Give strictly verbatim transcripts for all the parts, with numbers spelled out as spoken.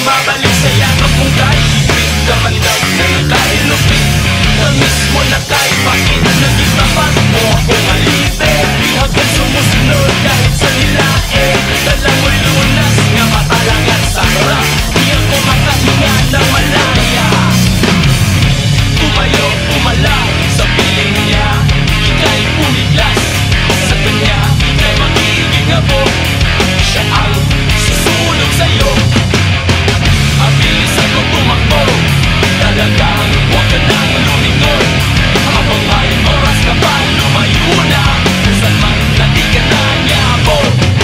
bumabalik sa yakap mong kahit kamandag na nakahilupit. Tamis mo na kahit bakit naging tapat mo akong alipin. Di hanggang sumusunod kahit sa nilae. Dala mo'y lunas nga matalagan sa harap. Di ako makahinga ng malaya. Tumayo, umalang sa piling niya. Ika'y pumiglas sa kanya. Ika'y magiging abo. Siya ang susulog sa'yo. Ang bilisan mo tumakbo. Talagang huwag ka nang lumingon. Habang may oras ka pa lumayo na. Kung saan man na di ka na nyabo.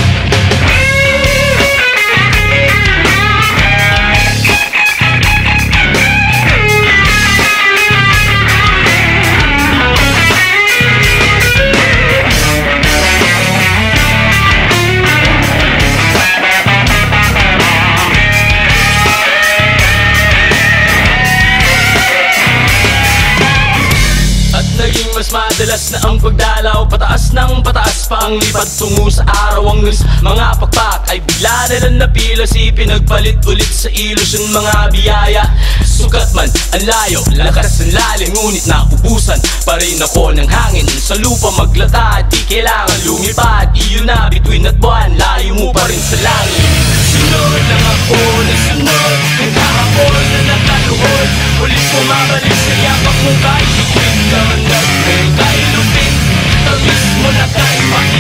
Mas madalas na ang pagdalaw. Pataas ng pataas pa ang lipad tungo sa araw. Ang mga pakpak ay bigla nilang napilas. Ipinagpalit ulit sa ilusyon mga biyaya. Sukat man ang layo, lakas ng lalim. Ngunit naubusan pa rin ako ng hangin. Sa lupa maglatad, di kailangan lumipad. Iyon na bituin at buwan, layo mo pa rin sa langit. Sunod lang ako na sunod. Yung kahapon na nakaluhod. Ulit bumabalik sa yapak mo kahit ikwit ka man. Kahit lupit, tamis mo na kahit